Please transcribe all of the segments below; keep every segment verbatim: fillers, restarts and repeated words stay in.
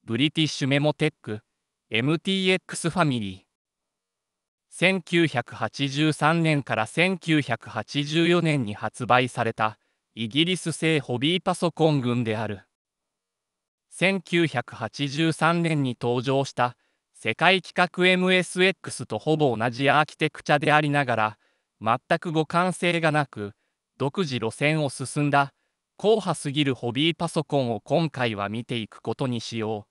ブリティッシュメモテック エムティーエックス ファミリー。せんきゅうひゃくはちじゅうさんねんからせんきゅうひゃくはちじゅうよねんに発売されたイギリス製ホビーパソコン群である。せんきゅうひゃくはちじゅうさんねんに登場した世界規格 エムエスエックス とほぼ同じアーキテクチャでありながら、全く互換性がなく、独自路線を進んだ硬派すぎるホビーパソコンを今回は見ていくことにしよう。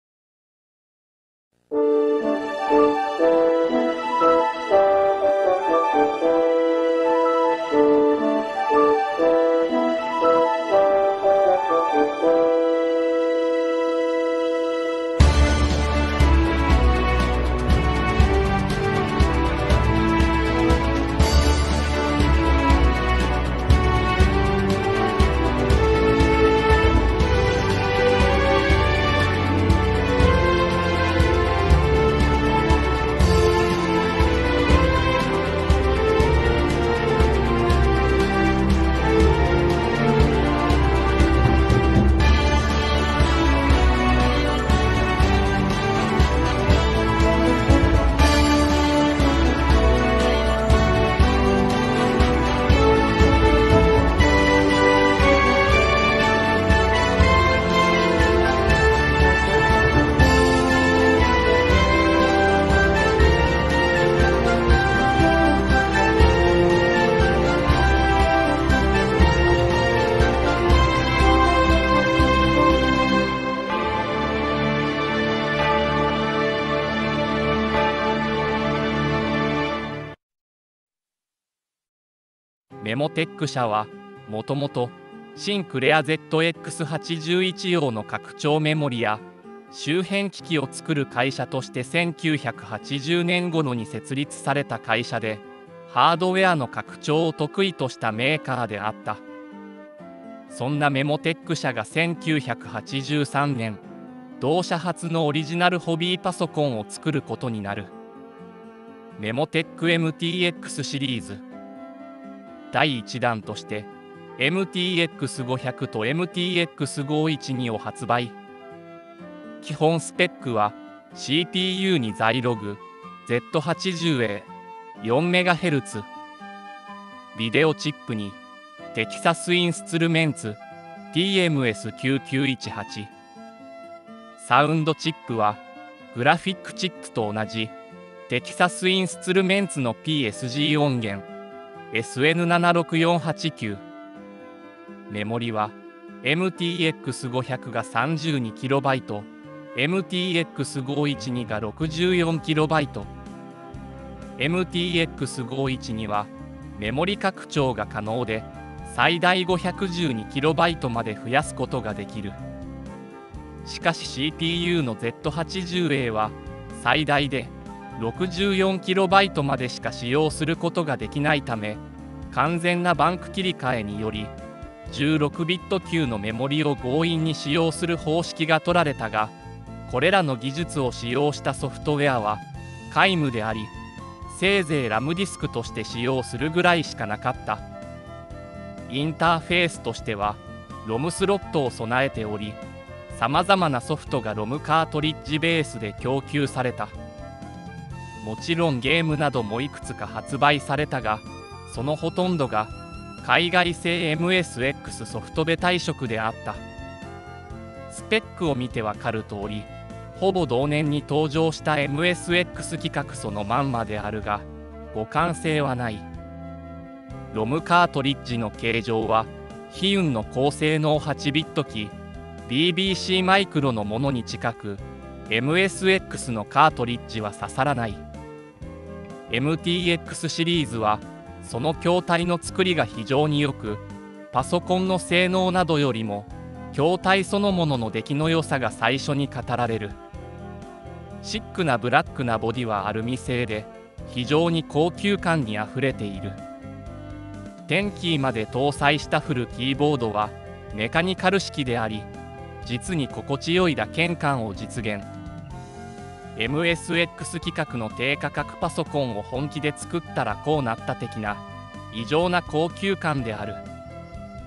メモテック社はもともとシンクレア ゼットエックスはちじゅういち 用の拡張メモリや周辺機器を作る会社としてせんきゅうひゃくはちじゅうねん頃に設立された会社で、ハードウェアの拡張を得意としたメーカーであった。そんなメモテック社がせんきゅうひゃくはちじゅうさんねん、同社初のオリジナルホビーパソコンを作ることになる。メモテック エムティーエックス シリーズ。だいいちだんとして エムティーエックスごひゃく と エムティーエックスごひゃくじゅうに を発売。基本スペックは シーピーユー にザイログ ゼットはちじゅうエー、よんメガヘルツ、ビデオチップにテキサスインストゥルメンツ ティーエムエスきゅうきゅういちはち、サウンドチップはグラフィックチップと同じテキサスインストゥルメンツの ピーエスジー 音源 エスエヌななろくよんはちきゅう。 メモリは エムティーエックスごひゃく が さんじゅうにキロバイト、エムティーエックスごひゃくじゅうに が ろくじゅうよんキロバイト。エムティーエックスごひゃくじゅうに はメモリ拡張が可能で、最大 ごひゃくじゅうにキロバイト まで増やすことができる。しかし シーピーユー の ゼットはちじゅうエー は最大で ろくじゅうよんキロバイト までしか使用することができないため、完全なバンク切り替えによりじゅうろくビット級のメモリを強引に使用する方式が取られたが、これらの技術を使用したソフトウェアは皆無であり、せいぜいラムディスクとして使用するぐらいしかなかった。インターフェースとしてはロムスロットを備えており、さまざまなソフトがロムカートリッジベースで供給された。もちろんゲームなどもいくつか発売されたが、そのほとんどが海外製 エムエスエックス ソフトベ退色であった。スペックを見てわかる通り、ほぼ同年に登場した エムエスエックス 規格そのまんまであるが、互換性はない。ロムカートリッジの形状はヒユンの高性能はちビット機 ビービーシー マイクロのものに近く、 エムエスエックス のカートリッジは刺さらない。 エムティーエックス シリーズはその筐体の作りが非常に良く、パソコンの性能などよりも筐体そのものの出来の良さが最初に語られる。シックなブラックなボディはアルミ製で非常に高級感にあふれている。テンキーまで搭載したフルキーボードはメカニカル式であり、実に心地よい打鍵感を実現。 エムエスエックス 規格の低価格パソコンを本気で作ったらこうなった的な異常な高級感である。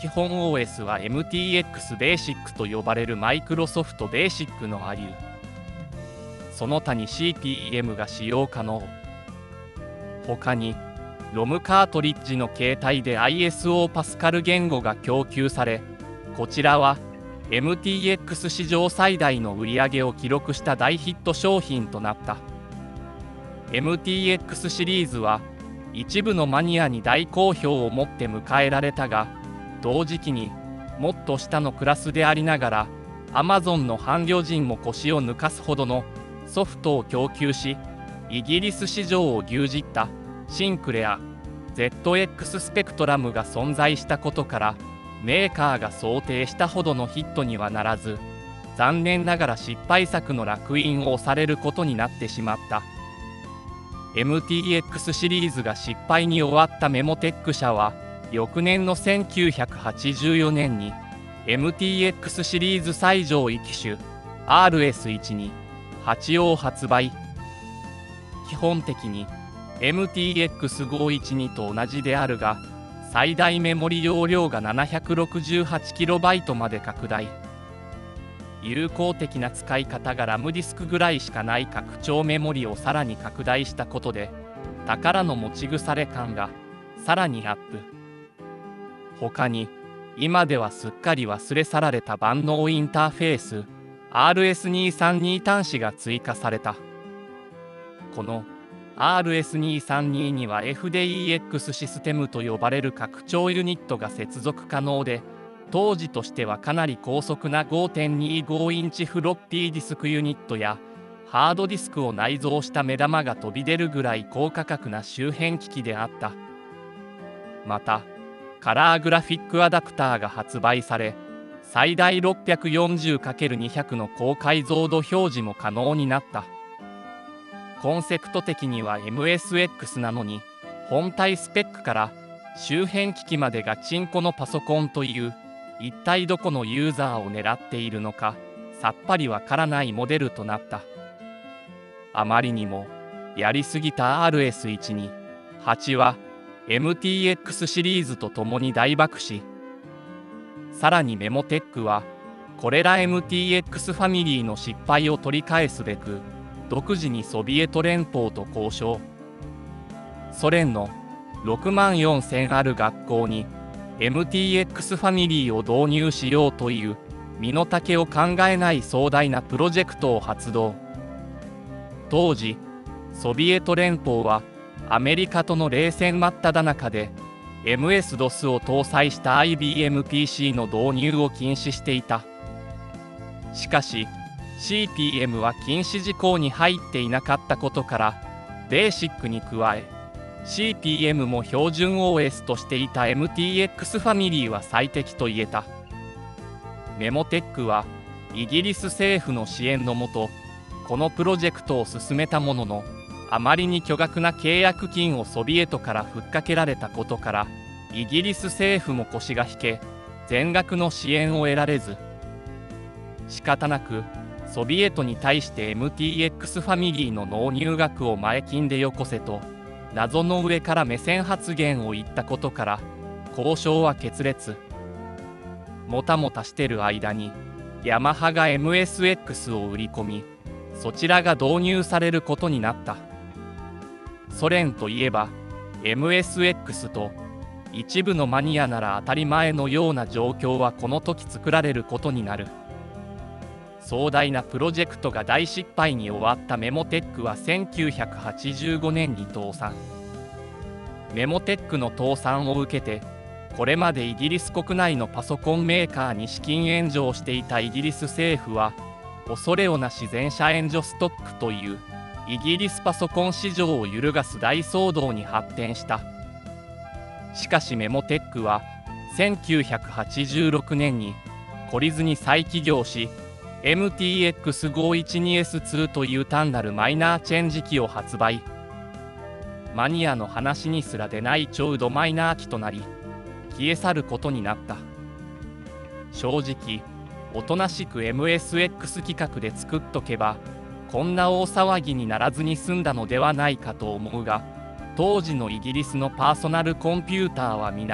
基本 オーエス は エムティーエックス ベーシックと呼ばれるマイクロソフトベーシックのアリュー。その他に シーピーエム が使用可能。他にロムカートリッジの形態で アイエスオー パスカル言語が供給され、こちらは エムティーエックス 史上最大の売り上げを記録した大ヒット商品となった。エムティーエックス シリーズは一部のマニアに大好評を持って迎えられたが、同時期にもっと下のクラスでありながら Amazon の伴侶人も腰を抜かすほどのソフトを供給し、イギリス市場を牛耳ったシンクレア ゼットエックス スペクトラムが存在したことから、メーカーが想定したほどのヒットにはならず、残念ながら失敗作の烙印を押されることになってしまった。エムティーエックス シリーズが失敗に終わったメモテック社は、翌年のせんきゅうひゃくはちじゅうよねんに エムティーエックス シリーズ最上位機種 アールエスいちにはちを発売。基本的に エムティーエックスごひゃくじゅうに と同じであるが、最大メモリ容量が ななひゃくろくじゅうはちキロバイト まで拡大。有効的な使い方がラムディスクぐらいしかない拡張メモリをさらに拡大したことで、宝の持ち腐れ感がさらにアップ。他に今ではすっかり忘れ去られた万能インターフェース アールエスにひゃくさんじゅうに 端子が追加された。この アールエスにひゃくさんじゅうに には エフディーエックス システムと呼ばれる拡張ユニットが接続可能で、当時としてはかなり高速な ごてんにじゅうご インチフロッピーディスクユニットやハードディスクを内蔵した目玉が飛び出るぐらい高価格な周辺機器であった。またカラーグラフィックアダプターが発売され、最大 ろっぴゃくよんじゅうかけるにひゃく の高解像度表示も可能になった。コンセプト的には エムエスエックス なのに、本体スペックから周辺機器までがチンコのパソコンという、一体どこのユーザーを狙っているのかさっぱりわからないモデルとなった。あまりにもやりすぎた アールエスいちにはち は エムティーエックス シリーズとともに大爆死。さらにメモテックはこれら エムティーエックス ファミリーの失敗を取り返すべく、独自にソビエト連邦と交渉。ソ連のろくまんよんせんある学校に エムティーエックス ファミリーを導入しようという身の丈を考えない壮大なプロジェクトを発動。当時ソビエト連邦はアメリカとの冷戦真っ只中で エムエスドス を搭載した アイビーエムピーシー の導入を禁止していた。しかし シーピーエム は禁止事項に入っていなかったことから、ベーシックに加え シーピーエム も標準 オーエス としていた エムティーエックス ファミリーは最適と言えた。メモテックはイギリス政府の支援のもとこのプロジェクトを進めたものの、あまりに巨額な契約金をソビエトからふっかけられたことから、イギリス政府も腰が引け、全額の支援を得られず、仕方なくソビエトに対して エムティーエックス ファミリーの納入額を前金でよこせと謎の上から目線発言を言ったことから交渉は決裂。もたもたしてる間にヤマハが エムエスエックス を売り込み、そちらが導入されることになった。ソ連といえば エムエスエックス と一部のマニアなら当たり前のような状況はこの時作られることになる。壮大なプロジェクトが大失敗に終わったメモテックはせんきゅうひゃくはちじゅうごねんに倒産。メモテックの倒産を受けて、これまでイギリス国内のパソコンメーカーに資金援助をしていたイギリス政府は、恐れをなし全社援助ストックというイギリスパソコン市場を揺るがす大騒動に発展した。しかしメモテックはせんきゅうひゃくはちじゅうろくねんに懲りずに再起業し、エムティーエックスごひゃくじゅうにエスツー という単なるマイナーチェンジ機を発売。マニアの話にすら出ない超ドマイナー機となり、消え去ることになった。正直、おとなしく エムエスエックス 規格で作っとけば、こんな大騒ぎにならずに済んだのではないかと思うが、当時のイギリスのパーソナルコンピューターは皆、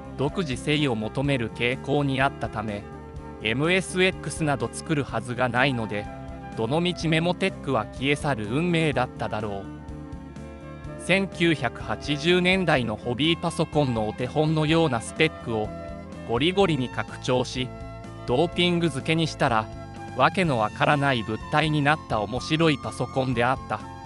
独自性を求める傾向にあったため エムエスエックス など作るはずがないので、どのみちメモテックは消え去る運命だっただろう。せんきゅうひゃくはちじゅうねんだいのホビーパソコンのお手本のようなスペックをゴリゴリに拡張し、ドーピング付けにしたらわけのわからない物体になった面白いパソコンであった。